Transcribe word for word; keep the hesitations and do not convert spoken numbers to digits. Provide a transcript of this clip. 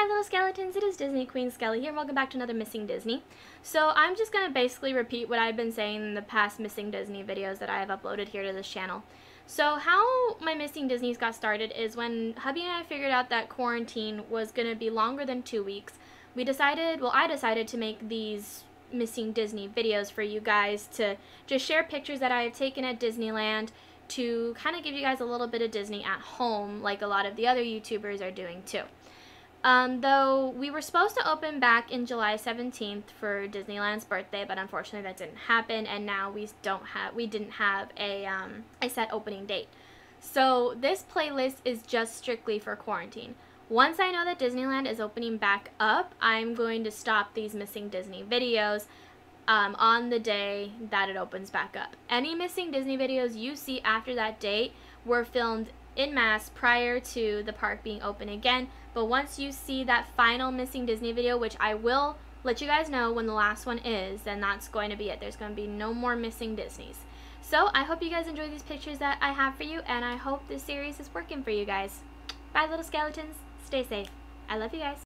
Hi little skeletons, it is Disney Queen Skelly here. Welcome back to another Missing Disney. So I'm just going to basically repeat what I've been saying in the past Missing Disney videos that I have uploaded here to this channel. So how my Missing Disneys got started is when hubby and I figured out that quarantine was going to be longer than two weeks. We decided, well I decided to make these Missing Disney videos for you guys to just share pictures that I have taken at Disneyland to kind of give you guys a little bit of Disney at home like a lot of the other YouTubers are doing too. Um, though we were supposed to open back in July seventeenth for Disneyland's birthday, but unfortunately that didn't happen, and now we don't have we didn't have a um, a set opening date. So this playlist is just strictly for quarantine. Once I know that Disneyland is opening back up, I'm going to stop these Missing Disney videos um, on the day that it opens back up. Any Missing Disney videos you see after that date were filmed in mass prior to the park being open again, but once you see that final Missing Disney video, which I will let you guys know when the last one is, then that's going to be it. There's going to be no more Missing Disneys. So I hope you guys enjoy these pictures that I have for you, and I hope this series is working for you guys. Bye little skeletons, stay safe. I love you guys.